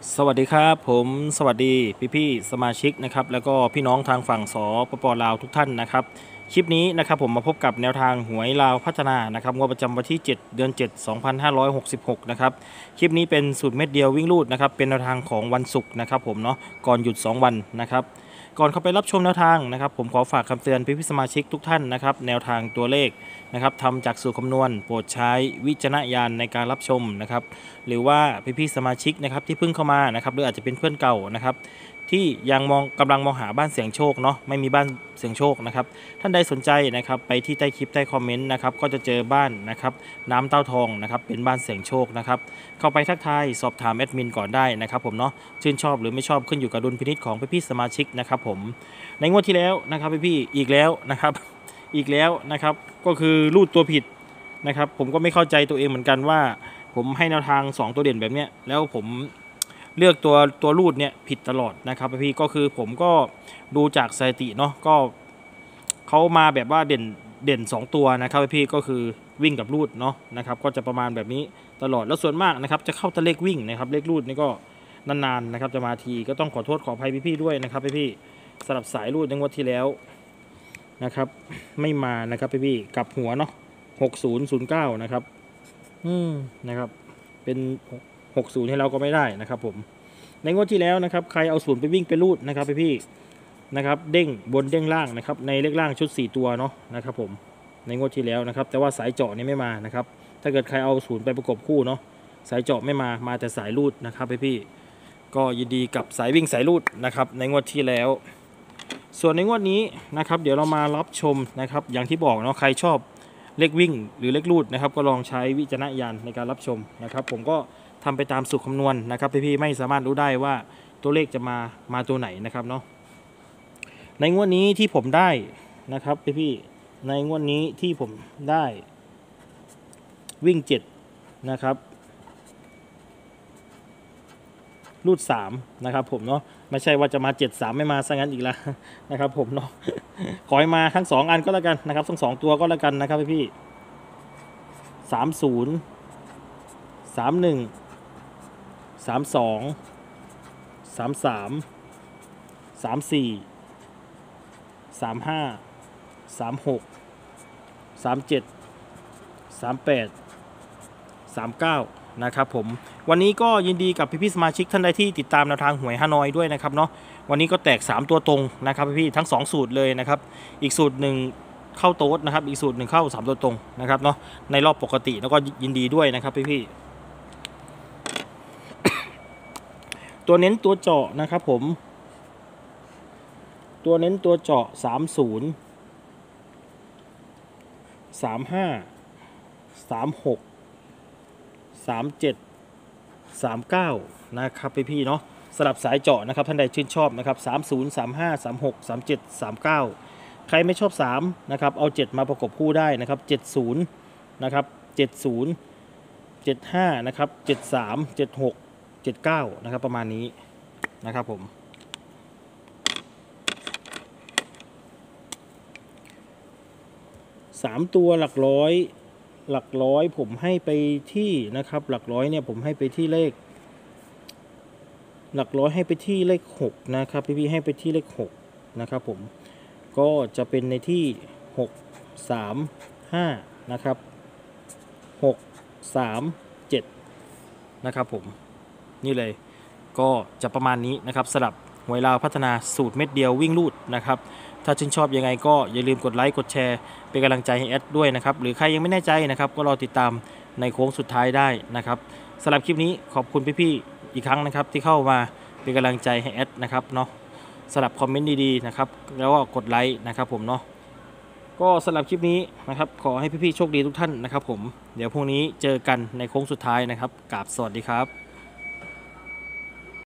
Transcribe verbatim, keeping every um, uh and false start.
สวัสดีครับผมสวัสดีพี่พี่สมาชิกนะครับแล้วก็พี่น้องทางฝั่งสปปลาวทุกท่านนะครับคลิปนี้นะครับผมมาพบกับแนวทางหวยลาวพัฒนานะครับงวดประจำวันที่เจ็ดเดือนเจ็ด สองพันห้าร้อยหกสิบหกนะครับคลิปนี้เป็นสูตรเม็ดเดียววิ่งลูดนะครับเป็นแนวทางของวันศุกร์นะครับผมเนาะก่อนหยุดสองวันนะครับก่อนเข้าไปรับชมแนวทางนะครับผมขอฝากคำเตือนพี่พี่สมาชิกทุกท่านนะครับแนวทางตัวเลขนะครับทำจากสูตรคำนวณโปรดใช้วิจารณญาณในการรับชมนะครับหรือว่าพี่พี่สมาชิกนะครับที่เพิ่งเข้ามานะครับหรืออาจจะเป็นเพื่อนเก่านะครับที่ยังมองกำลังมองหาบ้านเสี่ยงโชคเนาะไม่มีบ้านเสี่ยงโชคนะครับท่านใดสนใจนะครับไปที่ใต้คลิปใต้คอมเมนต์นะครับก็จะเจอบ้านนะครับน้ำเต้าทองนะครับเป็นบ้านเสี่ยงโชคนะครับเข้าไปทักทายสอบถามแอดมินก่อนได้นะครับผมเนาะชื่นชอบหรือไม่ชอบขึ้นอยู่กับดุลพินิจของพี่พี่สมาชิกนะครับผมในงวดที่แล้วนะครับพี่พี่อีกแล้วนะครับอีกแล้วนะครับก็คือรูดตัวผิดนะครับผมก็ไม่เข้าใจตัวเองเหมือนกันว่าผมให้แนวทางสองตัวเด่นแบบเนี้ยแล้วผมเลือกตัวตัวรูดเนี่ยผิดตลอดนะครับพี่ก็คือผมก็ดูจากสถิติเนาะก็เขามาแบบว่าเด่นเด่นสองตัวนะครับพี่ก็คือวิ่งกับรูดเนาะนะครับก็จะประมาณแบบนี้ตลอดแล้วส่วนมากนะครับจะเข้าแต่เลขวิ่งนะครับเลขรูดนี่ก็นานๆนะครับจะมาทีก็ต้องขอโทษขออภัยพี่ๆด้วยนะครับพี่ๆสำหรับสายรูดในงวดที่แล้วนะครับไม่มานะครับพี่ๆกลับหัวเนาะหกศูนย์ศูนย์เก้านะครับอืมนะครับเป็นหกศูนย์ให้เราก็ไม่ได้นะครับผมในงวดที่แล้วนะครับใครเอาศูนย์ไปวิ่งไปรูดนะครับพี่ๆนะครับเด้งบนเด้งล่างนะครับในเลขล่างชุดสี่ตัวเนาะนะครับผมในงวดที่แล้วนะครับแต่ว่าสายเจาะนี่ไม่มานะครับถ้าเกิดใครเอาศูนย์ไปประกบคู่เนาะสายเจาะไม่มามาแต่สายรูดนะครับพี่ๆก็ยินดีกับสายวิ่งสายรูดนะครับในงวดที่แล้วส่วนในงวดนี้นะครับเดี๋ยวเรามารับชมนะครับอย่างที่บอกเนาะใครชอบเลขวิ่งหรือเลขรูดนะครับก็ลองใช้วิจารณญาณในการรับชมนะครับผมก็ทำไปตามสูตรคำนวณนะครับพี่ๆไม่สามารถรู้ได้ว่าตัวเลขจะมามาตัวไหนนะครับเนาะในงวดนี้ที่ผมได้นะครับพี่ๆในงวดนี้ที่ผมได้วิ่งเจ็ดนะครับรูดสามนะครับผมเนาะไม่ใช่ว่าจะมาเจ็ดสามไม่มาซะงั้นอีกแล้วนะครับผมเนาะขอให้มาทั้งสองอันก็แล้วกันนะครับทั้งสองตัวก็แล้วกันนะครับพี่สามศูนย์สามหนึ่งสามสองสามสามสามสี่สามห้าสามหกสามเจ็ดสามแปดสามเก้านะครับผมวันนี้ก็ยินดีกับพี่ๆสมาชิกท่านใดที่ติดตามแนวทางหวยฮานอยด้วยนะครับเนาะวันนี้ก็แตกสามตัวตรงนะครับพี่ๆทั้งสองสูตรเลยนะครับอีกสูตรหนึ่งเข้าโต๊ดนะครับอีกสูตรหนึ่งเข้าสามตัวตรงนะครับเนาะในรอบปกติแล้วก็ยินดีด้วยนะครับพี่ๆตัวเน้นตัวเจาะนะครับผมตัวเน้นตัวเจาะสามศูนย์สามห้าสามหกสามเจ็ดสามเก้านะครับพี่พี่เนาะสลับสายเจาะนะครับท่านใดชื่นชอบนะครับสามศูนย์สามห้าสามหกสามเจ็ดสามเก้าใครไม่ชอบสามนะครับเอาเจ็ดมาประกบคู่ได้นะครับเจ็ดศูนย์นะครับเจ็ดศูนย์เจ็ดห้านะครับเจ็ดสามเจ็ดหกเจ็ดเก้านะครับประมาณนี้นะครับผมสามตัวหลักร้อยหลักร้อยผมให้ไปที่นะครับหลักร้อยเนี่ยผมให้ไปที่เลขหลักร้อยให้ไปที่เลขหกนะครับพี่พี่ให้ไปที่เลขหกนะครับผมก็จะเป็นในที่หกสามห้านะครับหกสามเจ็ดนะครับผมนี่เลยก็จะประมาณนี้นะครับสำหรับหวยลาวพัฒนาสูตรเม็ดเดียววิ่งลูดนะครับถ้าชื่นชอบยังไงก็อย่าลืมกดไลค์กดแชร์เป็นกำลังใจให้แอดด้วยนะครับหรือใครยังไม่แน่ใจนะครับก็รอติดตามในโค้งสุดท้ายได้นะครับสำหรับคลิปนี้ขอบคุณพี่ๆอีกครั้งนะครับที่เข้ามาเป็นกำลังใจให้แอดนะครับเนาะสำหรับคอมเมนต์ดีๆนะครับแล้วก็กดไลค์นะครับผมเนาะก็สำหรับคลิปนี้นะครับขอให้พี่ๆโชคดีทุกท่านนะครับผมเดี๋ยวพรุ่งนี้เจอกันในโค้งสุดท้ายนะครับกราบสวัสดีครับ